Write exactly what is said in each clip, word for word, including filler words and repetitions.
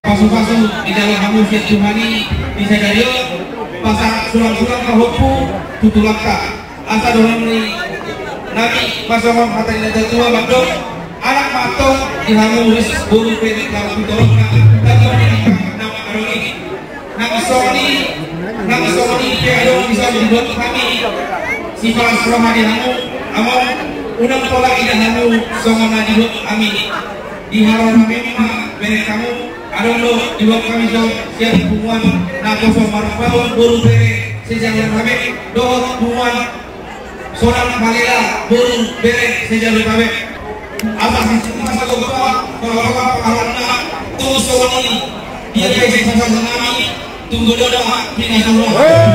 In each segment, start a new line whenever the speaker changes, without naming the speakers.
pasu-pasu di dalam kamu siap Tuhani di Sagario pasang sulang-sulang kahopu tutulaka asa dorong ni nabi pasang kata ila tua bandung anak matong di hamu ris bulu pendek kalau tutulak tapi ini nama karoni nama soni nama soni dia bisa dibuat kami sifat selama di hamu among unang tolak ila hamu songona dibuat kami di haram memang benek kamu ada lo dibuat kami so siap hubungan na koso marpao buru bere sejalan kami dohot hubungan sonam balela buru bere sejalan kami apa sih masa lo bawa kalau bawa pengalaman tuh soni dia kayak sama kami tunggu doa ini semua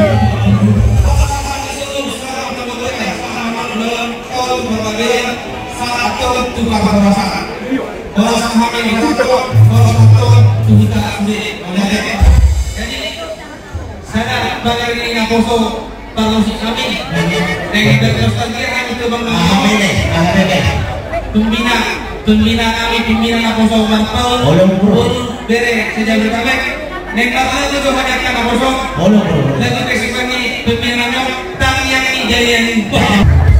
satu tuh kabar masalah kalau sama kami kalau kita ambil jadi saya bakal ini ngaposo kalau si kami dengan berkesempatan itu bang pembina pembina kami pembina ngaposo bang Paul Paul bere sejak berkabek neng bakal itu coba datang ngaposo lagi kesempatan pembina nyok tang yang ini jadi yang